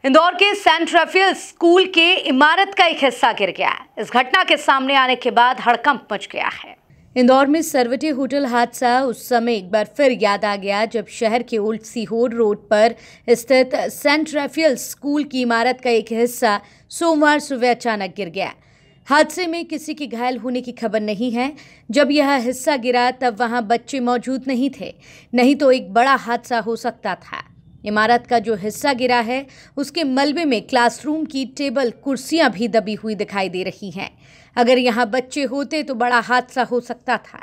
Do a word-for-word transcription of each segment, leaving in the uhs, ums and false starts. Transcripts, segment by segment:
इंदौर के Saint Rafale school के इमारत का एक हिस्सा गिर गया है। इस घटना के सामने आने के बाद हड़कंप मच गया है। इंदौर में सरवटी होटल हादसा उस समय एक बार फिर याद आ गया जब शहर के ओल्ड सीहोर रोड पर स्थित सेंट राफेल स्कूल की इमारत का एक हिस्सा सोमवार सुबह अचानक गिर गया। हादसे में किसी के घायल होने की खबर नहीं है। जब यह हिस्सा गिरा तब वहां बच्चे मौजूद नहीं थे, नहीं तो एक बड़ा हादसा हो सकता था। इमारत का जो हिस्सा गिरा है उसके मलबे में क्लासरूम की टेबल कुर्सियां भी दबी हुई दिखाई दे रही हैं। अगर यहां बच्चे होते तो बड़ा हादसा हो सकता था।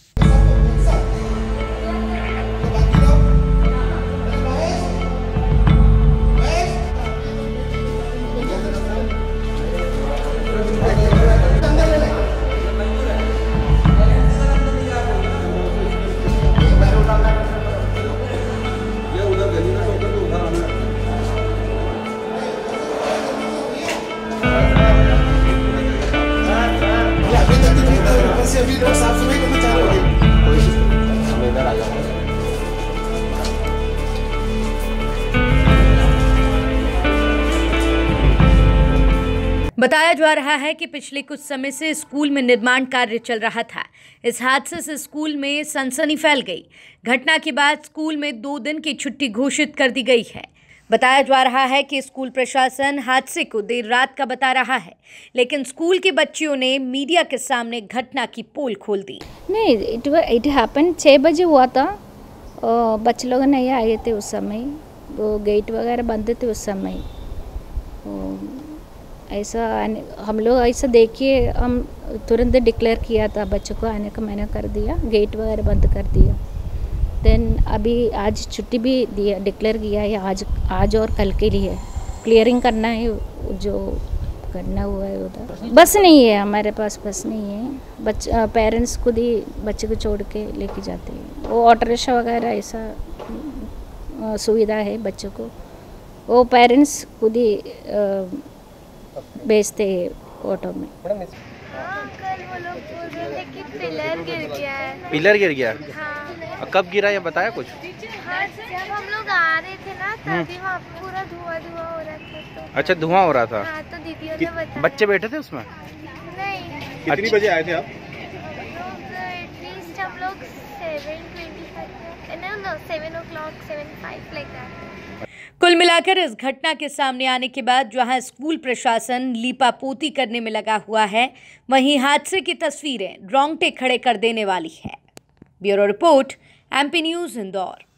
अभी लोग साफ सफाई करना चाह रहे हैं। बताया जा रहा है कि पिछले कुछ समय से स्कूल में निर्माण कार्य चल रहा था। इस हादसे से स्कूल में सनसनी फैल गई। घटना के बाद स्कूल में दो दिन की छुट्टी घोषित कर दी गई है। बताया जा रहा है कि स्कूल प्रशासन हादसे को देर रात का बता रहा है, लेकिन स्कूल के बच्चियों ने मीडिया के सामने घटना की पोल खोल दी। नहीं, इट इट हैपन छः बजे हुआ था। बच्चे लोग नहीं आए थे उस समय, वो गेट वगैरह बंद थे उस समय। ऐसा हम लोग ऐसा देखिए, हम तुरंत डिक्लेयर किया था बच्चों को आने का मैंने कर दिया, गेट वगैरह बंद कर दिया। देन अभी आज छुट्टी भी दिया, डिक्लेयर किया है आज आज और कल के लिए क्लियरिंग करना है, जो करना हुआ है उधर। बस नहीं है हमारे पास, बस नहीं है। बच्चे पेरेंट्स खुद ही बच्चे को छोड़ के लेके जाते हैं। वो ऑटो रिक्शा वगैरह ऐसा सुविधा है बच्चों को, वो पेरेंट्स खुद ही भेजते हैं ऑटो में। हाँ, कल वो लोग बोल रहे थे कि पिलर गिर गया है। पिलर गिर गया? हाँ। कब गिरा ये बताया कुछ? हाँ, जब हम लोग आ रहे थे ना तभी वहाँ पूरा धुआं धुआं हो रहा था। तो अच्छा, धुआं हो रहा था। हाँ, तो दीदियों ने बताया। बच्चे बैठे थे उसमें? नहीं। कितनी बजे आए थे आप? लोग एटलीस्ट हम लोग seven twenty five no no seven o'clock seven five like that. कुल मिलाकर इस घटना के सामने आने के बाद जहां स्कूल प्रशासन लीपापोती करने में लगा हुआ है, वहीं हादसे की तस्वीरें रोंगटे खड़े कर देने वाली है। Bureau report, MP news Indore.